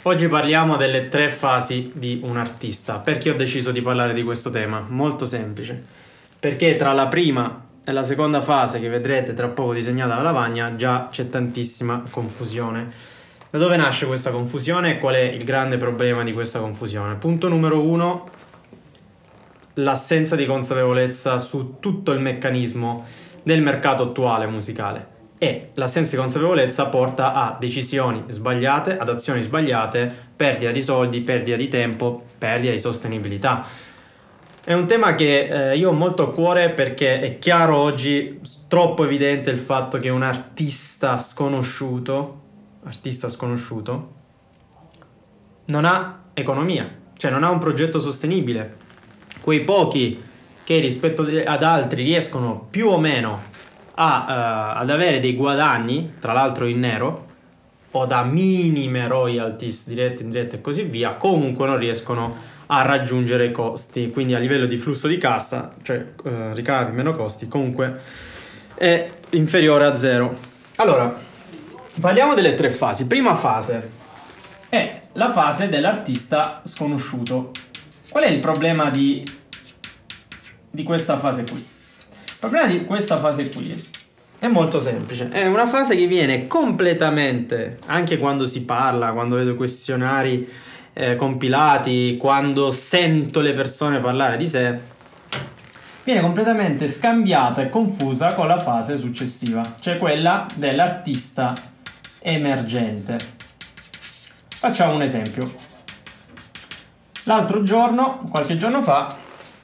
Oggi parliamo delle 3 fasi di un artista. Perché ho deciso di parlare di questo tema? Molto semplice. Perché tra la prima e la seconda fase, che vedrete tra poco disegnata alla lavagna, già c'è tantissima confusione. Da dove nasce questa confusione e qual è il grande problema di questa confusione? Punto numero 1, l'assenza di consapevolezza su tutto il meccanismo del mercato attuale musicale. E l'assenza di consapevolezza porta a decisioni sbagliate, ad azioni sbagliate, perdita di soldi, perdita di tempo, perdita di sostenibilità. È un tema che io ho molto a cuore perché è chiaro oggi, troppo evidente il fatto che un artista sconosciuto non ha economia, cioè non ha un progetto sostenibile. Quei pochi che rispetto ad altri riescono più o meno ad avere dei guadagni, tra l'altro in nero, o da minime royalties dirette, indirette e così via, comunque non riescono a raggiungere i costi, quindi a livello di flusso di cassa, cioè ricavi meno costi, comunque è inferiore a zero. Allora, parliamo delle 3 fasi. Prima fase è la fase dell'artista sconosciuto. Qual è il problema di questa fase qui? Il problema di questa fase qui è molto semplice. È una fase che viene completamente, anche quando si parla, quando vedo questionari compilati, quando sento le persone parlare di sé, viene completamente scambiata e confusa con la fase successiva, cioè quella dell'artista emergente. Facciamo un esempio. L'altro giorno, qualche giorno fa,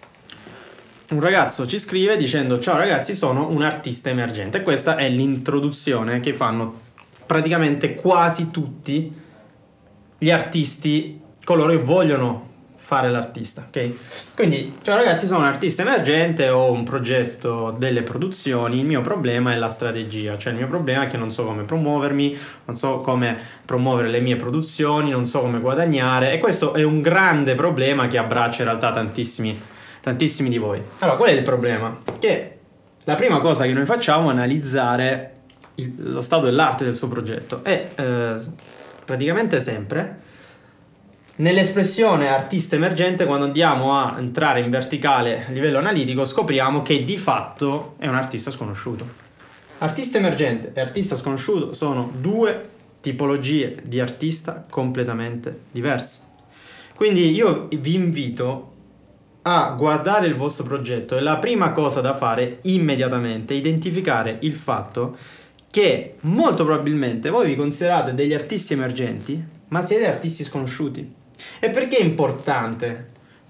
un ragazzo ci scrive dicendo: ciao ragazzi, sono un artista emergente. E questa è l'introduzione che fanno praticamente quasi tutti gli artisti, coloro che vogliono fare l'artista, ok? Quindi, ciao ragazzi, sono un artista emergente, ho un progetto, delle produzioni, il mio problema è la strategia, cioè il mio problema è che non so come promuovermi, non so come promuovere le mie produzioni, non so come guadagnare, e questo è un grande problema che abbraccia in realtà tantissimi di voi. Allora, qual è il problema? Che la prima cosa che noi facciamo è analizzare lo stato dell'arte del suo progetto e praticamente sempre nell'espressione artista emergente, quando andiamo a entrare in verticale a livello analitico, scopriamo che di fatto è un artista sconosciuto. Artista emergente e artista sconosciuto sono 2 tipologie di artista completamente diverse. Quindi io vi invito a guardare il vostro progetto e la prima cosa da fare immediatamente è identificare il fatto che molto probabilmente voi vi considerate degli artisti emergenti, ma siete artisti sconosciuti. E perché è importante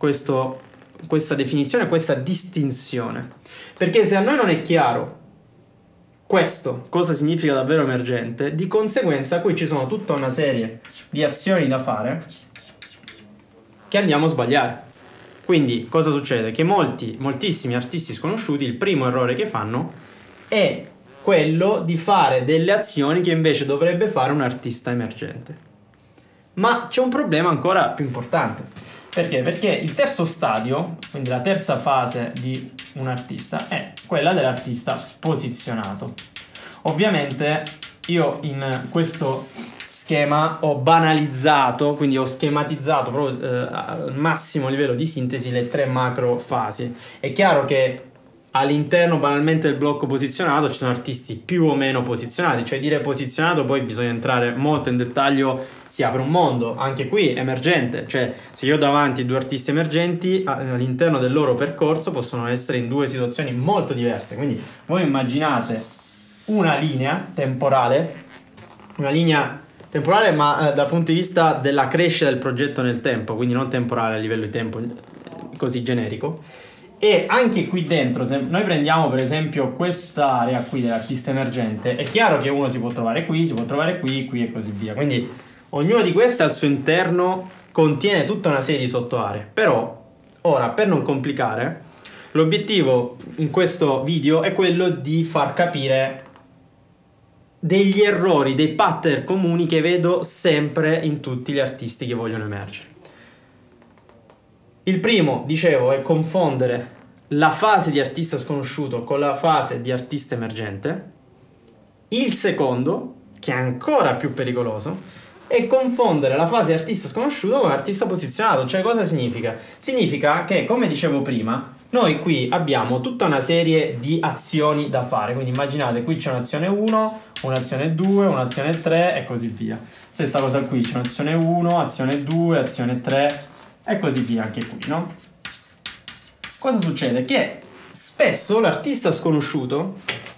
questa definizione, questa distinzione? Perché se a noi non è chiaro questo, cosa significa davvero emergente, di conseguenza qui ci sono tutta una serie di azioni da fare che andiamo a sbagliare. Quindi cosa succede? Che moltissimi artisti sconosciuti, il primo errore che fanno è quello di fare delle azioni che invece dovrebbe fare un artista emergente. Ma c'è un problema ancora più importante. Perché? Perché il terzo stadio, quindi la terza fase di un artista, è quella dell'artista posizionato. Ovviamente io in questo schema ho banalizzato, quindi ho schematizzato proprio al massimo livello di sintesi le 3 macro fasi. È chiaro che all'interno banalmente del blocco posizionato ci sono artisti più o meno posizionati, cioè dire posizionato poi bisogna entrare molto in dettaglio, si apre un mondo, anche qui emergente, cioè se io ho davanti 2 artisti emergenti all'interno del loro percorso possono essere in 2 situazioni molto diverse, quindi voi immaginate una linea temporale ma dal punto di vista della crescita del progetto nel tempo, quindi non temporale a livello di tempo così generico. E anche qui dentro, se noi prendiamo per esempio quest'area qui dell'artista emergente, è chiaro che uno si può trovare qui, si può trovare qui e così via. Quindi ognuno di questi al suo interno contiene tutta una serie di sottoaree. Però, ora, per non complicare, l'obiettivo in questo video è quello di far capire degli errori, dei pattern comuni che vedo sempre in tutti gli artisti che vogliono emergere. Il primo, dicevo, è confondere la fase di artista sconosciuto con la fase di artista emergente. Il secondo, che è ancora più pericoloso, e confondere la fase artista sconosciuto con artista posizionato. Cioè, cosa significa? Significa che, come dicevo prima, noi qui abbiamo tutta una serie di azioni da fare. Quindi immaginate, qui c'è un'azione 1, un'azione 2, un'azione 3 e così via. Stessa cosa qui, c'è un'azione 1, azione 2, azione 3 e così via anche qui, no? Cosa succede? Che spesso l'artista sconosciuto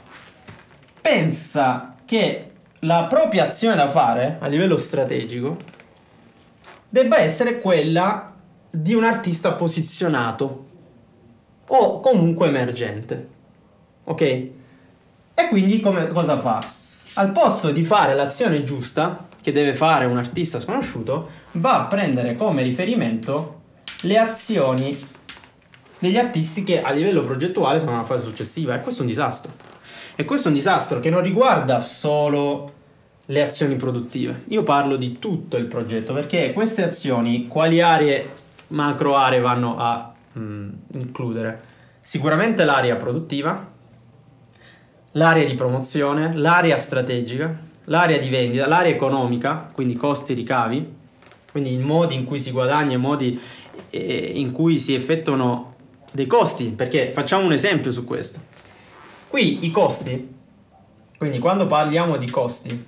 pensa che la propria azione da fare a livello strategico debba essere quella di un artista posizionato o comunque emergente, ok? E quindi cosa fa? Al posto di fare l'azione giusta che deve fare un artista sconosciuto, va a prendere come riferimento le azioni degli artisti che a livello progettuale sono nella fase successiva, e questo è un disastro. E questo è un disastro che non riguarda solo le azioni produttive. Io parlo di tutto il progetto, perché queste azioni, quali aree, macro aree vanno a includere? Sicuramente l'area produttiva, l'area di promozione, l'area strategica, l'area di vendita, l'area economica, quindi costi e ricavi, quindi i modi in cui si guadagna, i modi in cui si effettuano dei costi, perché facciamo un esempio su questo. Qui i costi, quindi quando parliamo di costi,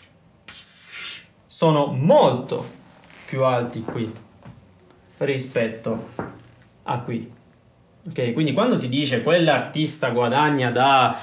sono molto più alti qui rispetto a qui. Ok, quindi quando si dice quell'artista guadagna da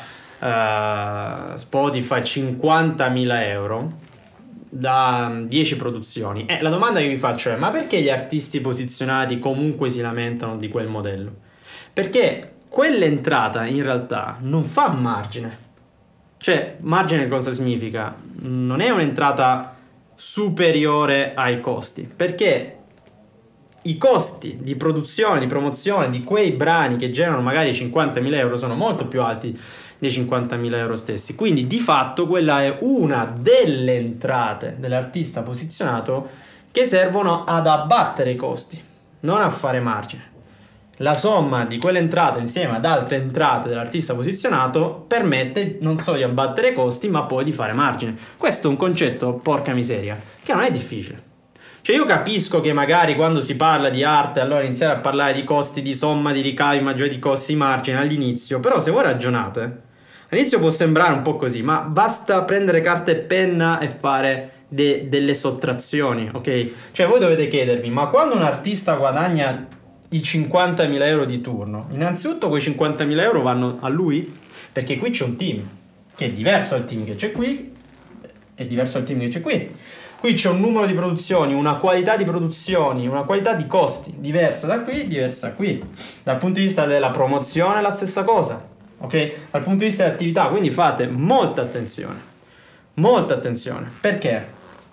Spotify 50.000 euro da 10 produzioni, la domanda che vi faccio è: ma perché gli artisti posizionati comunque si lamentano di quel modello? Perché quell'entrata in realtà non fa margine. Cioè, margine cosa significa? Non è un'entrata superiore ai costi, perché i costi di produzione, di promozione di quei brani che generano magari 50.000 euro sono molto più alti dei 50.000 euro stessi. Quindi di fatto quella è una delle entrate dell'artista posizionato che servono ad abbattere i costi, non a fare margine. La somma di quell'entrata insieme ad altre entrate dell'artista posizionato permette non solo di abbattere i costi, ma poi di fare margine. Questo è un concetto, porca miseria, che non è difficile. Cioè, io capisco che magari quando si parla di arte allora iniziare a parlare di costi, di somma, di ricavi maggiori, di costi, di margine all'inizio, però se voi ragionate, all'inizio può sembrare un po' così, ma basta prendere carta e penna e fare delle sottrazioni, ok? Cioè, voi dovete chiedervi: ma quando un artista guadagna i 50.000 euro di turno, innanzitutto quei 50.000 euro vanno a lui? Perché qui c'è un team che è diverso dal team che c'è qui, è diverso dal team che c'è qui. Qui c'è un numero di produzioni, una qualità di produzioni, una qualità di costi diversa da qui, diversa da qui. Dal punto di vista della promozione è la stessa cosa, ok? Dal punto di vista dell'attività, quindi fate molta attenzione. Molta attenzione. Perché?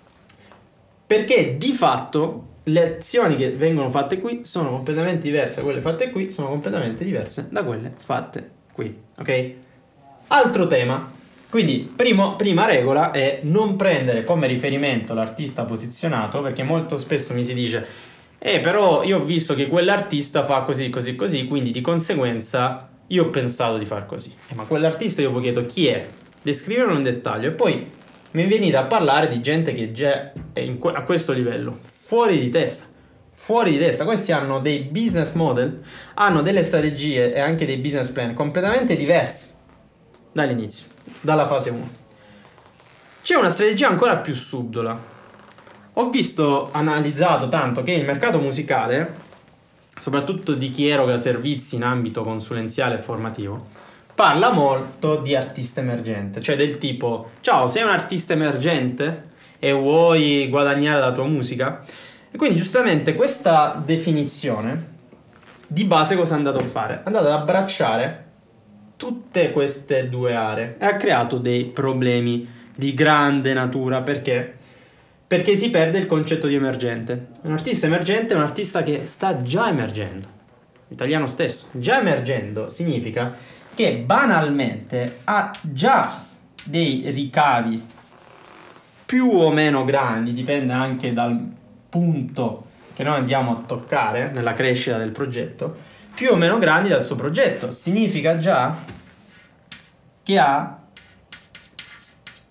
Perché di fatto le azioni che vengono fatte qui sono completamente diverse da quelle fatte qui, sono completamente diverse da quelle fatte qui, ok? Altro tema. Quindi prima regola è non prendere come riferimento l'artista posizionato, perché molto spesso mi si dice però io ho visto che quell'artista fa così, così, così, quindi di conseguenza io ho pensato di far così. Ma quell'artista io poi chiedo chi è, descriverlo in dettaglio, e poi mi venite a parlare di gente che già è a questo livello, fuori di testa. Fuori di testa. Questi hanno dei business model, hanno delle strategie e anche dei business plan completamente diversi dall'inizio, dalla fase 1. C'è una strategia ancora più subdola. Ho analizzato tanto che il mercato musicale, soprattutto di chi eroga servizi in ambito consulenziale e formativo, parla molto di artista emergente, cioè del tipo: ciao, sei un artista emergente e vuoi guadagnare la tua musica? E quindi giustamente questa definizione di base cosa è andato a fare? È andato ad abbracciare tutte queste due aree e ha creato dei problemi di grande natura. Perché? Perché si perde il concetto di emergente. Un artista emergente è un artista che sta già emergendo. L'italiano stesso. Già emergendo significa che banalmente ha già dei ricavi più o meno grandi, dipende anche dal punto che noi andiamo a toccare nella crescita del progetto, più o meno grandi dal suo progetto. Significa già che ha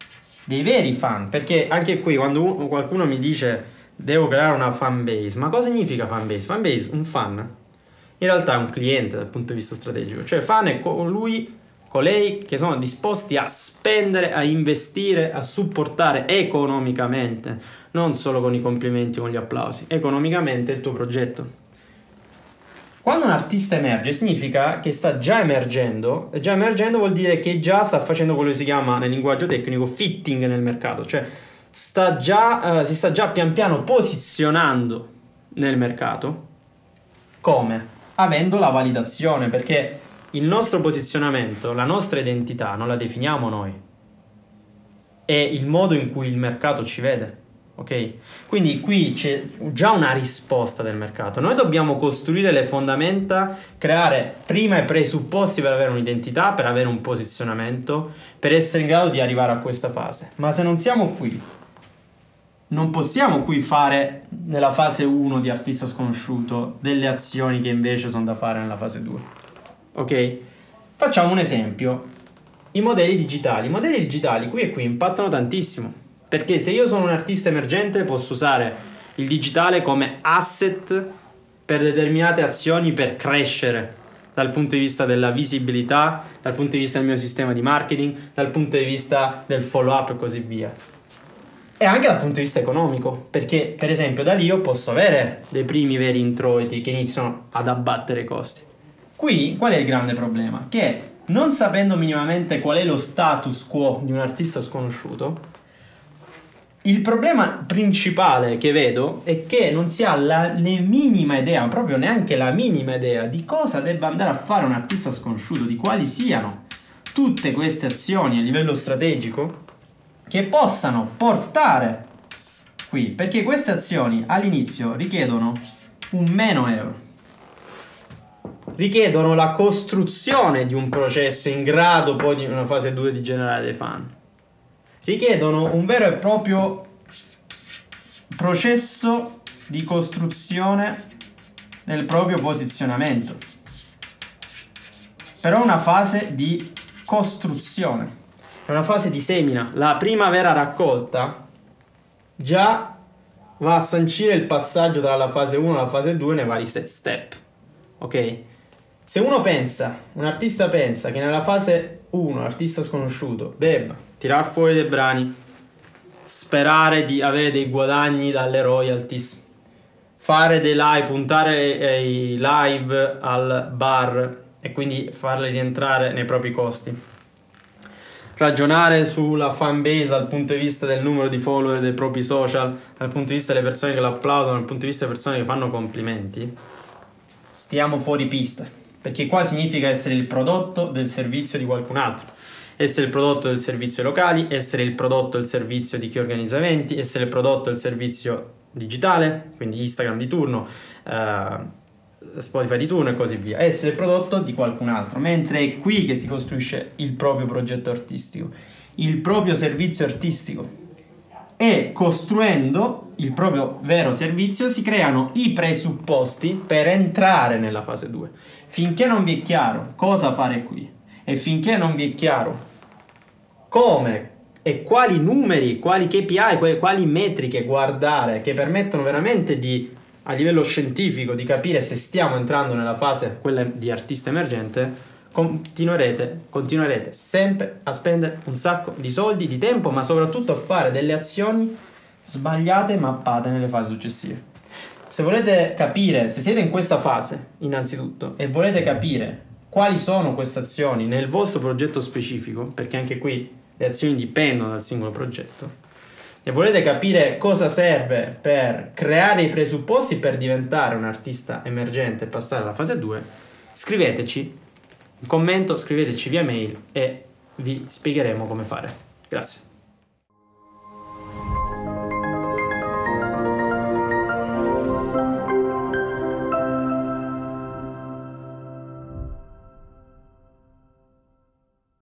dei veri fan, perché anche qui quando qualcuno mi dice devo creare una fan base, ma cosa significa fan base? Fan base, un fan, in realtà è un cliente dal punto di vista strategico, cioè fan è colei che sono disposti a spendere, a investire, a supportare economicamente, non solo con i complimenti, con gli applausi, economicamente il tuo progetto. Quando un artista emerge significa che sta già emergendo, e già emergendo vuol dire che già sta facendo quello che si chiama nel linguaggio tecnico fitting nel mercato, cioè si sta già pian piano posizionando nel mercato. Come? Avendo la validazione, perché il nostro posizionamento, la nostra identità non la definiamo noi, è il modo in cui il mercato ci vede. Ok? Quindi qui c'è già una risposta del mercato. Noi dobbiamo costruire le fondamenta, creare prima i presupposti per avere un'identità, per avere un posizionamento, per essere in grado di arrivare a questa fase. Ma se non siamo qui, non possiamo qui fare nella fase 1 di artista sconosciuto delle azioni che invece sono da fare nella fase 2. Ok? Facciamo un esempio. I modelli digitali. I modelli digitali qui e qui impattano tantissimo. Perché se io sono un artista emergente posso usare il digitale come asset per determinate azioni per crescere dal punto di vista della visibilità, dal punto di vista del mio sistema di marketing, dal punto di vista del follow up e così via. E anche dal punto di vista economico, perché per esempio da lì io posso avere dei primi veri introiti che iniziano ad abbattere i costi. Qui qual è il grande problema? Che non sapendo minimamente qual è lo status quo di un artista sconosciuto, il problema principale che vedo è che non si ha la minima idea, proprio neanche la minima idea di cosa debba andare a fare un artista sconosciuto, di quali siano tutte queste azioni a livello strategico che possano portare qui, perché queste azioni all'inizio richiedono un meno euro, richiedono la costruzione di un processo in grado poi di una fase 2 di generare dei fan, richiedono un vero e proprio processo di costruzione del proprio posizionamento, però una fase di costruzione, è una fase di semina. La prima vera raccolta già va a sancire il passaggio tra la fase 1 e la fase 2 nei vari step, ok? Se uno pensa, un artista pensa che nella fase 1, l'artista sconosciuto, debba tirar fuori dei brani, sperare di avere dei guadagni dalle royalties, fare dei live, puntare i live al bar e quindi farli rientrare nei propri costi, ragionare sulla fan base dal punto di vista del numero di follower dei propri social, dal punto di vista delle persone che lo applaudono, dal punto di vista delle persone che fanno complimenti, stiamo fuori pista, perché qua significa essere il prodotto del servizio di qualcun altro, essere il prodotto del servizio locali, essere il prodotto del servizio di chi organizza eventi, essere il prodotto del servizio digitale, quindi Instagram di turno, Spotify di turno e così via, essere il prodotto di qualcun altro, mentre è qui che si costruisce il proprio progetto artistico, il proprio servizio artistico, e costruendo il proprio vero servizio si creano i presupposti per entrare nella fase 2. Finché non vi è chiaro cosa fare qui e finché non vi è chiaro come e quali numeri, quali KPI, quali metriche guardare che permettono veramente di, a livello scientifico, di capire se stiamo entrando nella fase, quella di artista emergente, continuerete sempre a spendere un sacco di soldi, di tempo, ma soprattutto a fare delle azioni sbagliate mappate nelle fasi successive. Se volete capire, se siete in questa fase innanzitutto e volete capire quali sono queste azioni nel vostro progetto specifico, perché anche qui le azioni dipendono dal singolo progetto, e volete capire cosa serve per creare i presupposti per diventare un artista emergente e passare alla fase 2, scriveteci un commento, scriveteci via mail e vi spiegheremo come fare. Grazie.